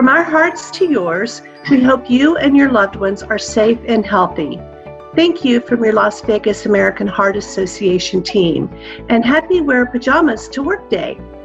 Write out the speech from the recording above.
From our hearts to yours, we hope you and your loved ones are safe and healthy. Thank you from your Las Vegas American Heart Association team, and happy Wear Pajamas to Work Day.